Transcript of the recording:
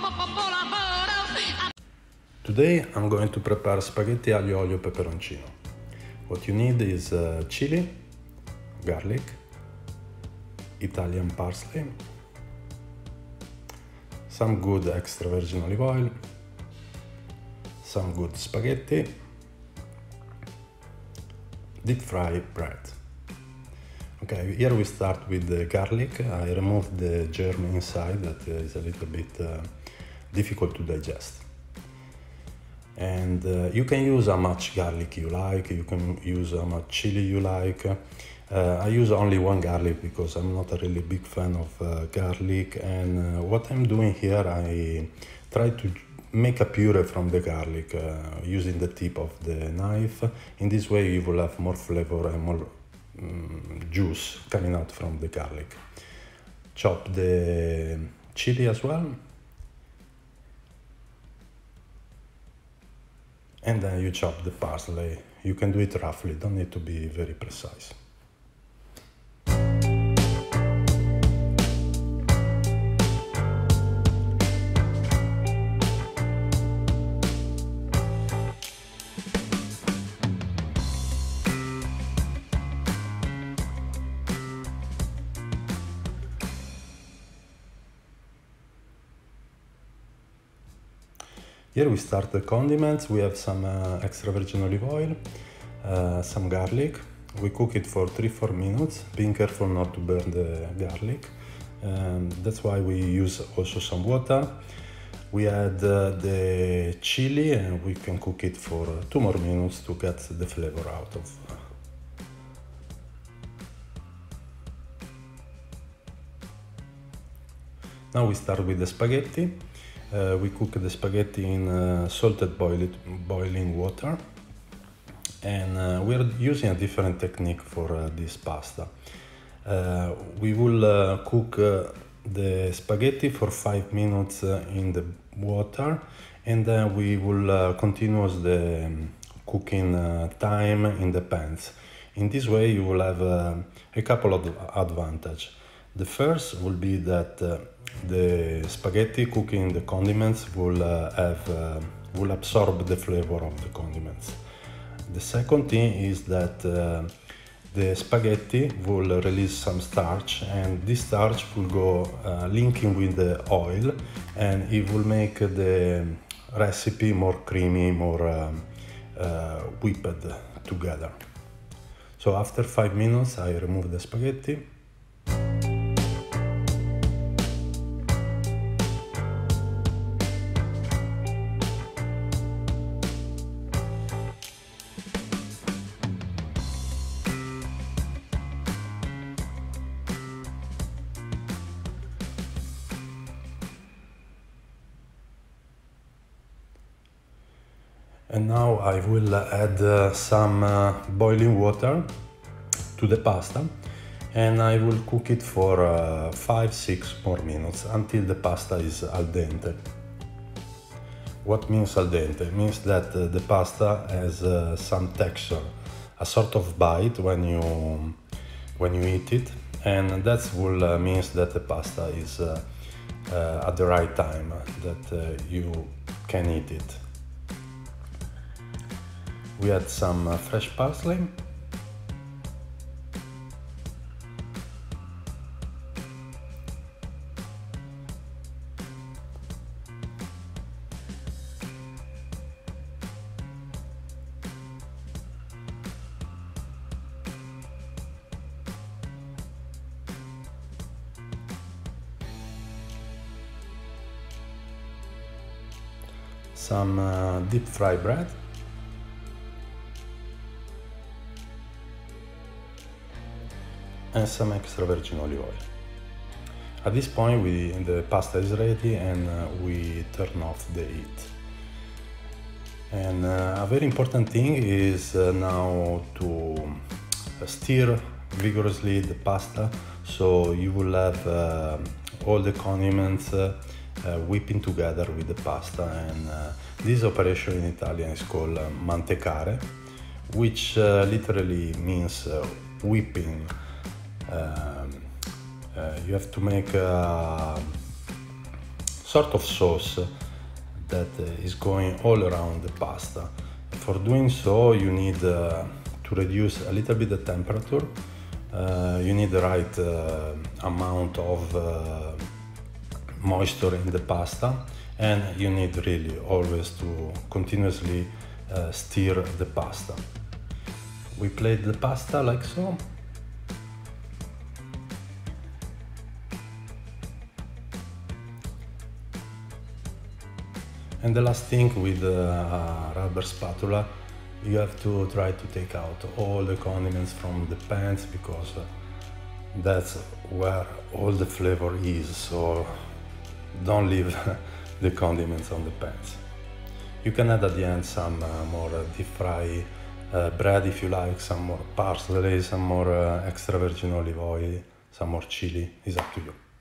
Today I'm going to prepare spaghetti aglio olio peperoncino. What you need is chili, garlic, Italian parsley, some good extra virgin olive oil, some good spaghetti, deep fry bread. Okay, here we start with the garlic. I removed the germ inside that is a little bit difficult to digest. And you can use how much garlic you like, you can use how much chili you like. I use only one garlic because I'm not a really big fan of garlic, and what I'm doing here, I try to make a puree from the garlic using the tip of the knife. In this way you will have more flavor and more juice coming out from the garlic. Chop the chili as well. And then you chop the parsley. You can do it roughly, don't need to be very precise. Here we start the condiments. We have some extra virgin olive oil, some garlic. We cook it for 3-4 minutes, being careful not to burn the garlic. That's why we use also some water. We add the chili and we can cook it for 2 more minutes to get the flavor out of. Now we start with the spaghetti. We cook the spaghetti in salted boiling water, and we're using a different technique for this pasta. We will cook the spaghetti for 5 minutes in the water, and then we will continue the cooking time in the pans. In this way you will have a couple of advantages. The first will be that the spaghetti cooking the condiments will absorb the flavor of the condiments. The second thing is that the spaghetti will release some starch, and this starch will go linking with the oil, and it will make the recipe more creamy, more whipped together. So after 5 minutes I remove the spaghetti. And now I will add some boiling water to the pasta, and I will cook it for 5-6 more minutes until the pasta is al dente. What means al dente? It means that the pasta has some texture, a sort of bite when you eat it, and that will means that the pasta is at the right time, that you can eat it. We add some fresh parsley. Some deep fry bread. And some extra virgin olive oil. At this point the pasta is ready, and we turn off the heat. And a very important thing is now to stir vigorously the pasta, so you will have all the condiments whipping together with the pasta. And this operation in Italian is called mantecare, which literally means whipping. You have to make sort of sauce that is going all around the pasta. For doing so, you need to reduce a little bit the temperature. You need the right amount of moisture in the pasta, and you need really always to continuously stir the pasta. We plate the pasta like so. And the last thing with a rubber spatula, you have to try to take out all the condiments from the pans, because that's where all the flavor is, so don't leave the condiments on the pans. You can add at the end some more deep fry bread if you like, some more parsley, some more extra virgin olive oil, some more chili, it's up to you.